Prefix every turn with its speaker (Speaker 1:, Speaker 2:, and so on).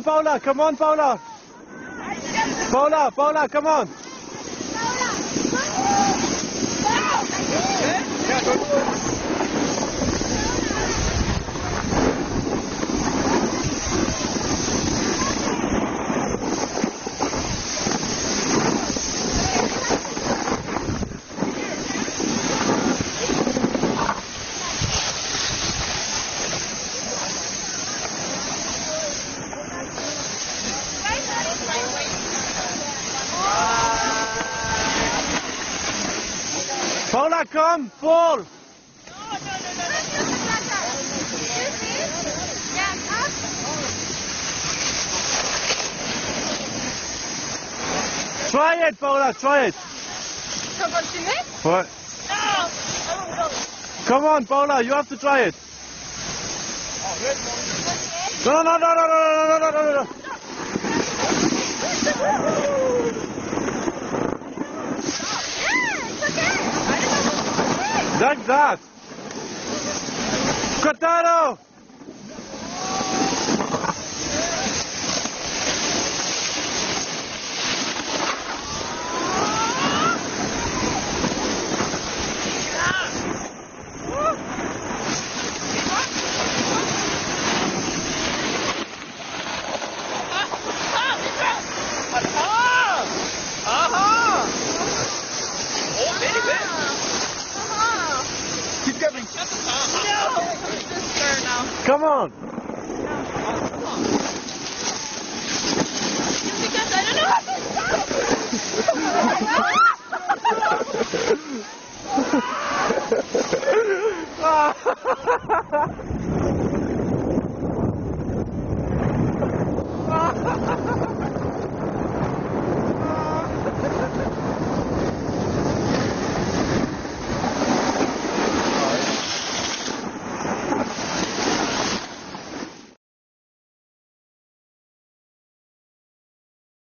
Speaker 1: on, Paola. Come on, Paola. Paola, come on. Paola, come, fall. Try it, Paola, try it.
Speaker 2: Tu veux continuer?
Speaker 1: Ouais. Come on, Paola, you have to try it. No. Like that. Cortado.
Speaker 2: Keep going. No.
Speaker 1: Come on.